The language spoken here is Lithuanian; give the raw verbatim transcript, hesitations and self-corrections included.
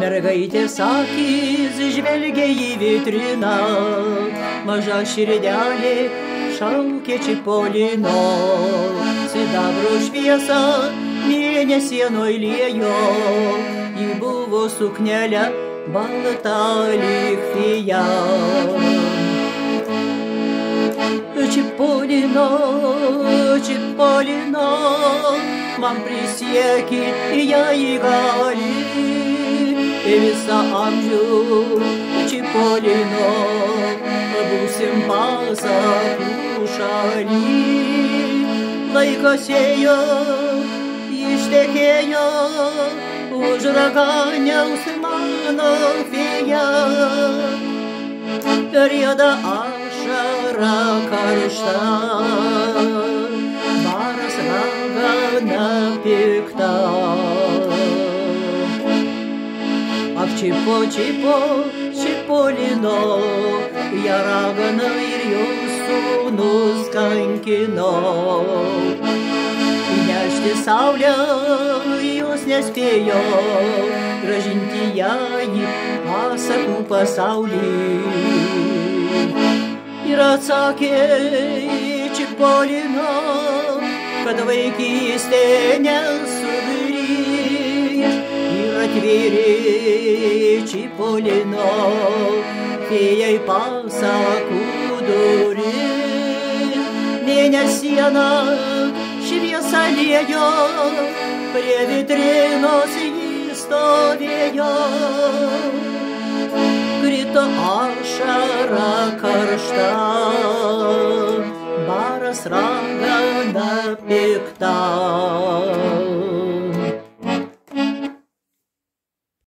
Mergaitės akys žvelgia į vitriną, maža širdelė šaukė Čipolino. Sidabro šviesa mėnesienoj liejo, ji buvo suknelė balta lyg fėja. Čipolino, Čipolino, man prisiekė jai gali, visą amžių Čipolino būsim pasakų šaly. Laikas ėjo, ištekėjo už raganiaus mano fėja. Rieda ašara karšta, baras ragana pikta. Ak Čipo, Čipo, Čipolino, ją ragana ir jos sūnus kankino. Įnešti saulę jos nespėjo, grąžinti ją į pasakų pasaulį. Ir atsakė Čipolino, kad vaikystė nesugrįž. Ir atvėrė Čipolino fėjai pasakų duris. Mėnesiena šviesa liejo, prie vitrinos jį stovėjo. Krito ašara karšta, baras ragana pikta.